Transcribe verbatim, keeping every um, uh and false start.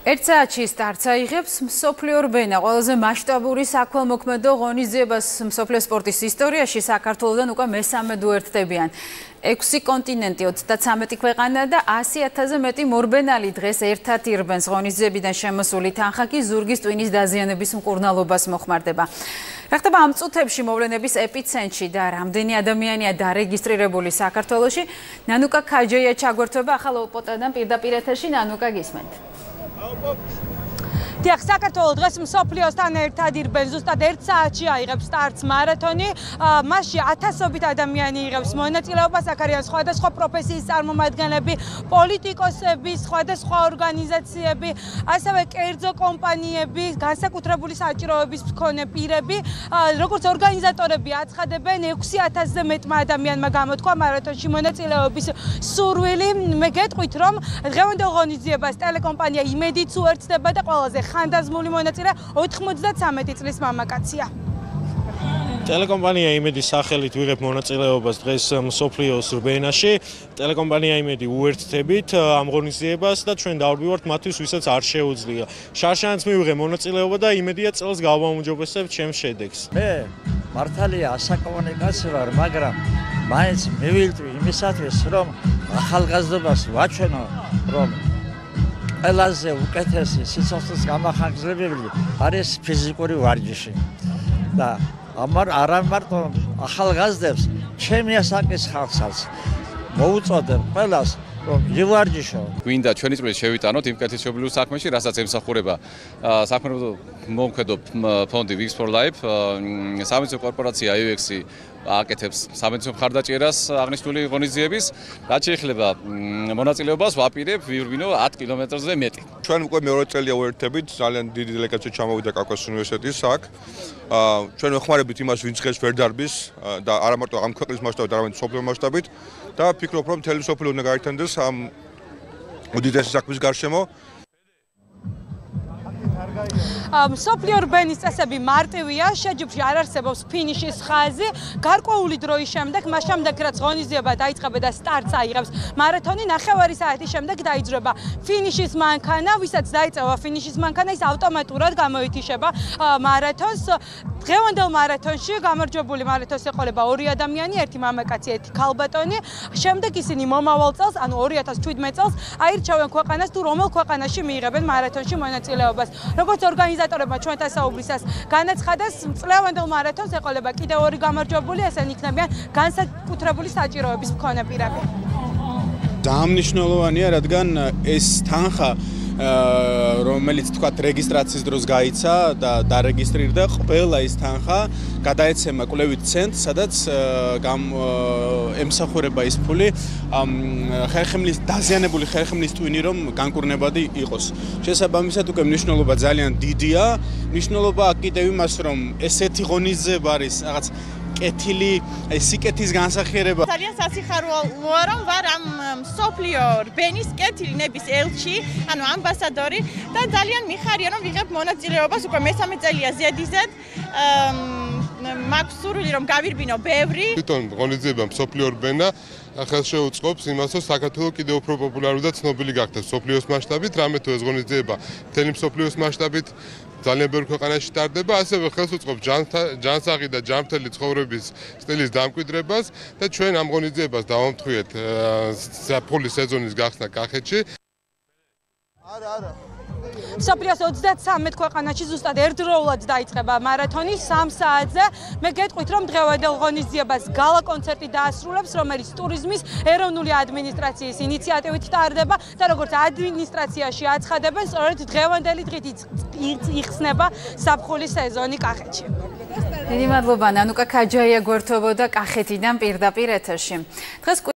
ერთ საათში სტარტს აიღებს მსოფლიო რბენა, ყველაზე მასშტაბური საქველმოქმედო ღონისძიებას მსოფლიო სპორტის ისტორიაში საქართველოსთან უკვე მესამედ უერთდებიან. ექვსი კონტინენტი, ოცდათვრამეტი ქვეყანა და ასი ათასზე მეტი მორბენალი დღეს ერთად ირბენს. ღონისძიებიდან შემოსული თანხა კი ზურგის ტვინის დაზიანების მკურნალობას მოხმარდება. რა ხდება ამ წუთებში მოვლენების ეპიცენტრში და რამდენი ადამიანია დარეგისტრირებული საქართველოში? ნანუკა ქაჯეია ჩაგვერთვება ახალ ოპოტოდან პირდაპირ ეთერში. ნანუკა, გისმენთ? დიახ, საქართველოს დღეს მსოფლიოსთან ერთად ირბენს, ზუსტად ერთ საათში აიღებს სტარტს მარათონი. მასში ათასობით ადამიანი იღებს მონაწილეობას, აქ არიან სხვადასხვა პროფესიის წარმომადგენლები, პოლიტიკოსები, სხვადასხვა ორგანიზაციები, ასევე კერძო კომპანიები, განსაკუთრებული საჭიროების მქონე პირები. როგორც ორგანიზატორები აცხადებენ, ექვსი ათასზე მეტმა ადამიანმა გამოთქვა მარათონში მონაწილეობის სურვილი. მე გეტყვით, რომ დღევანდელ ღონისძიებას ტელეკომპანია იმედიც უერთდება და ყველაზე ხანდაზმული მონაწილე ოთხმოცდათრამეტი წლის მამაკაცია. ტელეკომპანია იმედის სახელით ვიღებ მონაწილეობას დღეს მსოფლიოს რბენაში. ტელეკომპანია იმედი უერთდებით ამ ღონისძიებას და ჩვენ დავდივართ მათთვის, ვისაც არ შეუძლია. შარშანაც მივიღე მონაწილეობა და იმედია წელს გავაუმჯობესებ ჩემს შედეგს. მე მართალია ასაკოვანი კაცი ვარ, მაგრამ მაინც მივილტვი იმისათვის, რომ ახალგაზრდობას ვაჩვენო, რომ ყველაზე უკეთესი სიცოცხლის გამახანგრძლივებელი არის ფიზიკური ვარჯიში. და ამარ არა მარტო ახალგაზრდებს, ჩემი ასაკის ხალხსაც მოუწოდებ ყველას, რომ ივარჯიშო. გვინდა ჩვენი წვლილი შევიტანოთ იმ კეთილშობილურ საქმეში, რასაც ემსახურება საქმიანობო მომხედო ფონდი Wings for Life, სამედიცინო კორპორაცია იუ ექს-ი აკეთებს სამედიცინო მხარდაჭერას აღნიშნული ღონისძიების. რაც შეეხება მონაწილეობას, ვაპირებ ვიურბინო ათ კილომეტრზე მეტი. ჩვენ უკვე მეორე წელია უერთდებით, ძალიან დიდი დელეგაცია ჩამოვიდა კავკასიის უნივერსიტეტის აქ. ჩვენ ვეხმარებით იმას, ვინც ხელს ვერ დარბის და არა მარტო ამ ქვეყნის მასშტაბით, არამედ მსოფლიო მასშტაბით და ვფიქრობ, რომ მთელი მსოფლიო უნდა გაერთიანდეს ამ უდიდესი საქმის გარშემო. მსოფლიო რბენის წესები მარტივია, შეჯიბრში არ არსებობს ფინიშის ხაზი. გარკვეული დროის შემდეგ, მას შემდეგ რაც ღონისძიება დაიწყება და სტარტს აიღებს მარათონი, ნახევარი საათის შემდეგ დაიძრება ფინიშის მანქანა, ვისაც დაიწყება ფინიშის მანქანა, ის ავტომატურად გამოეთიშება მარათონს. დღევანდელ მარათონში გამარჯვებული მარათონს ეყოლება ორი ადამიანი, ერთი მამაკაცი, ერთი ქალბატონი. შემდეგ ისინი მომავალ წელს, ანუ ორი ათას შვიდმეტ წელს აირჩევენ ქვეყანას, თუ რომელ ქვეყანაში მიიღებენ მარათონში მონაწილეობას. როგორც ორგანიზატორებმა ჩვენთან საუბრისას განაცხადეს, წლევანდელ მარათონს ეყოლება კიდევ ორი გამარჯვებული, ესენი იქნებიან განსაკუთრებული საჭიროების მქონე პირები. ძალიან მნიშვნელოვანია, რადგან ეს თანხა რომელიც თქვათ რეგისტრაციის დროს გაიცა და დარეგისტრირდა, ყველა ის თანხა გადაეცემა კვლევით ცენტრს, სადაც ემსახურება ის ფული ხერხემლის დაზიანებული ხერხემლის ტვინი, რომ განკურნებადი იყოს. შესაბამისად უკვე მნიშვნელობა ძალიან დიდია. მნიშვნელობა კიდევ იმას, რომ ესეთი ღონისძიება არის რაღაც კეთილი, სიკეთის განსახიერება. ძალიან სასიხარულოა, რომ ვარ ამ მსოფლიო რბენის კეთილი ნების ელჩი, ანუ ამბასადორი და ძალიან მიხარია, რომ ვიღებ მონაწილეობას უკვე მესამე წელია ზედიზედ. მაქვს სურვილი, რომ გავირბინო ბევრი. თვითონ ღონისძიება მსოფლიო რბენა ხელს შეუწყობს იმას, რომ საქართველო კიდევ უფრო პოპულარული და ცნობილი გახდეს მსოფლიოს მასშტაბით, რამე თუ ეს ღონისძიება მთელი მსოფლიოს მასშტაბით ძალიან ბევრ ქვეყანაში ტარდება, ასევე ხელს უწყობს ჯანსაღი და ჯანმრთელი ცხოვრების სტილის დამკვიდრებას და ჩვენ ამ ღონისძიებას დავამტყუეთ საფულის სეზონის გახსნა კახეთში. არა, არა. მსოფლიოს ოცდათვრამეტ ქვეყანაში ზუსტად ერთდროულად დაიწყება მარათონი სამ საათზე. მე გეტყვით, რომ დღევანდელ ღონისძიებას გალა კონცერტი დაასრულებს, რომელიც ტურიზმის ეროვნული ადმინისტრაციის ინიციატივით ტარდება და როგორც ადმინისტრაციაში აცხადებენ, სწორედ დღევანდელი დღით იხსნება საფხულის სეზონი კახეთში. დიდი მადლობა, ნანუკა ქაჯაია გვერდთვებოდა კახეთიდან პირდაპირ ეთერში. დღეს